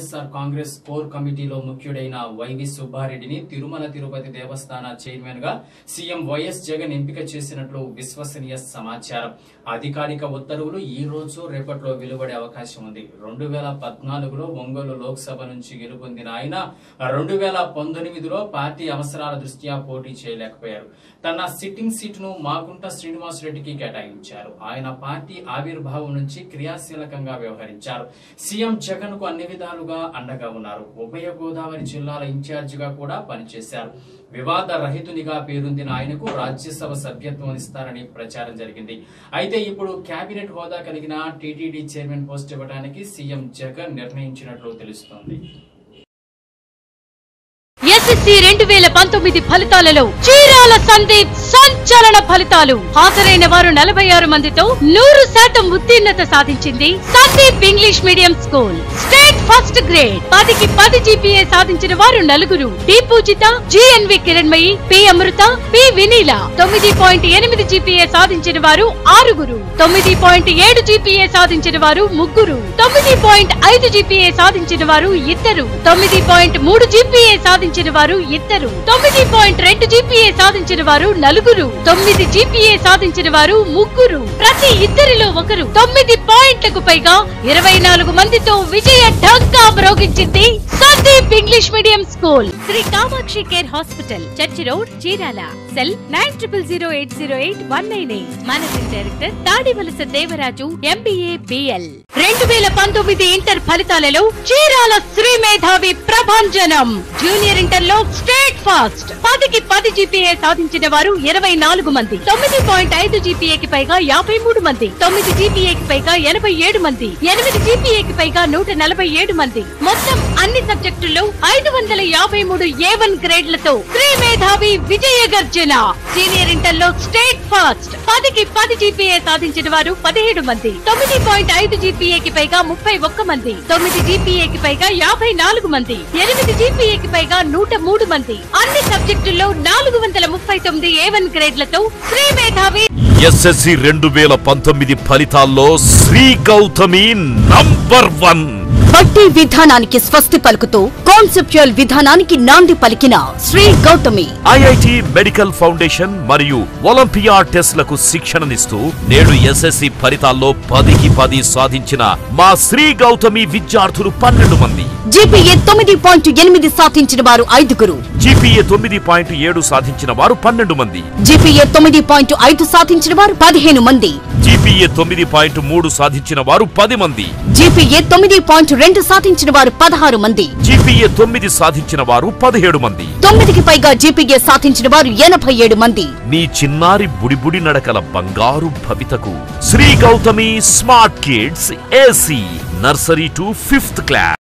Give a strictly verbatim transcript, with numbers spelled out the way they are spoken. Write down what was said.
YSR Congress core కమిటీలో ముఖ్యుడైన వైవి సుబ్బారెడ్డిని తిరుమల తిరుపతి దేవస్థాన చైర్మన్ గా సీఎం వైఎస్ జగన్ ఎంపిక చేసినట్లు విశ్వసనీయ సమాచారం. అధికారిక ఉత్తర్వులు ఈ రోజు రేపట్లో వెలువడే అవకాశం ఉంది. రెండు వేల పద్నాలుగులో ఒంగోలు లోక్సభ నుంచి గెలుపొందిన ఆయన రెండు వేల పంతొమ్మిదిలో పార్టీ అవసరాల దృష్ట్యా పోటీ చేయలేకపోయారు. తన సిట్టింగ్ సీటును మాగుంట శ్రీనివాసరెడ్డికి కేటాయించారు. ఆయన పార్టీ ఆవిర్భావం నుంచి క్రియాశీలకంగా వ్యవహరించారు. సీఎం జగన్ కు అన్ని విధాలుగా అండగా ఉన్నారు. ఉభయ గోదావరి జిల్లాల ఇన్ఛార్జిగా కూడా పనిచేశారు. వివాద రహితునిగా పేరొందిన ఆయనకు రాజ్యసభ సభ్యత్వం ఇస్తారని ప్రచారం జరిగింది. అయితే ఇప్పుడు కేబినెట్ హోదా కలిగిన టీటీడీ చైర్మన్ పోస్ట్ ఇవ్వడానికి సీఎం జగన్ నిర్ణయించినట్లు తెలుస్తోంది. ఎస్ఎస్సీ రెండు వేల పంతొమ్మిది ఫలితాలలో చీరాల సందీప్ సంచలన ఫలితాలు. హాజరైన వారు నలభై ఆరు మందితో నూరు శాతం ఉత్తీర్ణత సాధించింది Sandeep English medium school. State first grade పదికి పది జీపీఏ సాధించిన వారు నలుగురు. డి పూజిత, జిఎన్వి కిరణ్మయి, పి అమృత, పి వినీల. తొమ్మిది పాయింట్ ఎనిమిది జీపీఏ సాధించిన వారు ఆరుగురు. తొమ్మిది పాయింట్ ఏడు జీపీఏ సాధించిన వారు ముగ్గురు. తొమ్మిది పాయింట్ ఐదు జీపీఏ సాధించిన వారు ఇద్దరు. తొమ్మిది పాయింట్ మూడు జీపీఏ సాధించిన వారు ఇద్దరు. తొమ్మిది పాయింట్ రెండు జీపీఏ సాధించిన వారు నలుగురు. తొమ్మిది జీపీఏ సాధించిన వారు ముగ్గురు. ప్రతి ఇద్దరిలో ఒకరు. తొమ్మిది పాయింట్లకు పైగా ఇరవై నాలుగు మందితో విజయ ఢంకా మ్రోగించింది Sandeep English medium school. Sri Kamakshi care hospital, church road, Chirala. Cell nine triple zero eight zero eight one nine eight. Managing director Tadivalasa Devaraju, MBA, BL. రెండు వేల పంతొమ్మిది ఇంటర్ ఫలితాలలో చీరాల శ్రీ మేధావి ప్రభంజనం. జూనియర్ ఇంటర్ లో స్టేట్ ఫాస్ట్ పదికి పది జీపీఏ సాధించిన వారు ఇరవై నాలుగు మంది. తొమ్మిది పాయింట్ ఐదు జీపీఏకి పైగా యాభై మూడు మంది. తొమ్మిది జీపీఏకి పైగా ఎనభై ఏడు మంది. ఎనిమిది జీపీఏకి పైగా నూట నలభై ఏడు మంది. మొత్తం అన్ని సబ్జెక్టుల్లో ఐదు వందల యాభై మూడు ఏ వన్ గ్రేడ్లతో శ్రీ మేధావి విజయ గర్జన. సీనియర్ ఇంటర్ లో స్టేట్ ఫాస్ట్ పదికి పది జీపీఏ సాధించిన వారు పదిహేడు మంది. తొమ్మిది పాయింట్ ఐదు జీపీఏకి పైగా ముప్పై ఒక్క మంది. తొమ్మిది జీపీఏకి పైగా యాభై నాలుగు మంది. ఎనిమిది జీపీఏకి పైగా నూట మూడు మంది. అన్ని సబ్జెక్టుల్లో నాలుగు వందల ముప్పై తొమ్మిది ఏ వన్ గ్రేడ్లతో శ్రీ మేధావి. ఎస్ఎస్సి రెండు వేల పంతొమ్మిది ఫలితాల్లో శ్రీ గౌతమి నంబర్ వన్. బట్టి విధానానికి స్వస్తి పలుకుతూ కాన్సెప్చువల్ విధానానికి నాంది పలికిన Sri Gautami. IIT medical foundation మరియు ఒలింపియా టెస్ట్లకు శిక్షణనిస్తూ నేడు ఎస్ఎస్సి ఫలితాల్లో పదికి పది సాధించిన మా శ్రీ గౌతమి విద్యార్థులు పన్నెండు మంది. జీపీఏ తొమ్మిది పాయింట్ ఎనిమిది సాధించిన వారు ఐదుగురు. జీపీఏ తొమ్మిది పాయింట్ ఏడు సాధించిన వారు పన్నెండు మంది. జీపీఏ తొమ్మిది పాయింట్ ఐదు సాధించిన వారు పదిహేను మంది. జీపీఏ తొమ్మిది పాయింట్ మూడు సాధించిన వారు పది మంది. జీపీఏ తొమ్మిది పాయింట్ రెండు సాధించిన వారు పదహారు మంది. జీపీఏ తొమ్మిది సాధించిన వారు పదిహేడు మంది. తొమ్మిదికి పైగా జీపీఏ సాధించిన వారు ఎనభై ఏడు మంది. నీ చిన్నారి బుడిబుడి నడకల బంగారు భవితకు Sri Gautami smart kids AC nursery to fifth class.